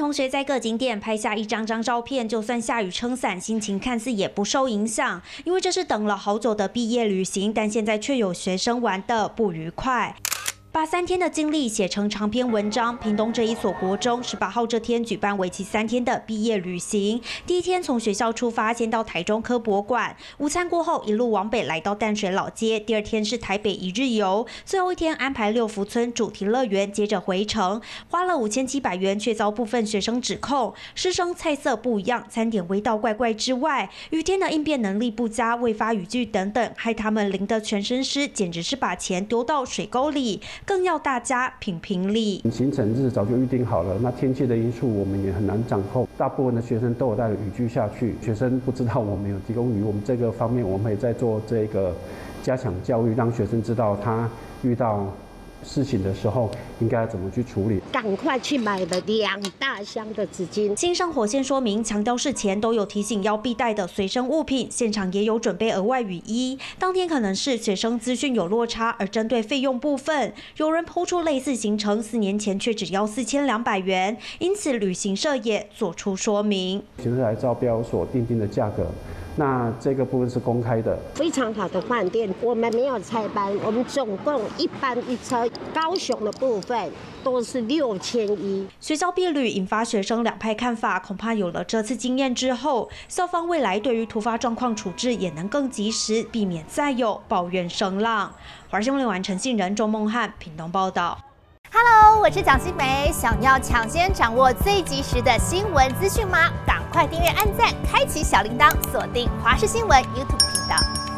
同学在各景点拍下一张张照片，就算下雨撑伞，心情看似也不受影响，因为这是等了好久的毕业旅行，但现在却有学生玩得不愉快。 把3天的经历写成长篇文章。屏东这一所国中18号这天举办为期3天的毕业旅行。第一天从学校出发，先到台中科博馆，午餐过后一路往北来到淡水老街。第2天是台北一日游，最后一天安排六福村主题乐园，接着回程，花了5700元，却遭部分学生指控师生菜色不一样，餐点味道怪怪之外，雨天的应变能力不佳，未发雨具等等，害他们淋得全身湿，简直是把钱丢到水沟里。 更要大家评评理。 行程日早就预定好了，那天气的因素我们也很难掌控。大部分的学生都有带了雨具下去，学生不知道我们有提供雨，我们这个方面我们也在做这个加强教育，让学生知道他遇到 事情的时候应该怎么去处理？ 赶快去买了2大箱的纸巾。 新上火线说明，强调事前都有提醒要必带的随身物品，现场也有准备额外雨衣。当天可能是学生资讯有落差，而针对费用部分，有人抛出类似行程，4年前却只要4200元，因此旅行社也做出说明。 行政来招标所定的价格。 那这个部分是公开的， 非常好的饭店，我们没有拆班，我们总共一班一车，高雄的部分都是6100。 学校毕旅引发学生两派看法，恐怕有了这次经验之后，校方未来对于突发状况处置也能更及时，避免再有抱怨声浪。华视新闻完陈信仁、周梦翰屏东报道。 Hello， 我是蒋欣梅。想要抢先掌握最及时的新闻资讯吗？赶快订阅、按赞、开启小铃铛，锁定华视新闻 YouTube 频道。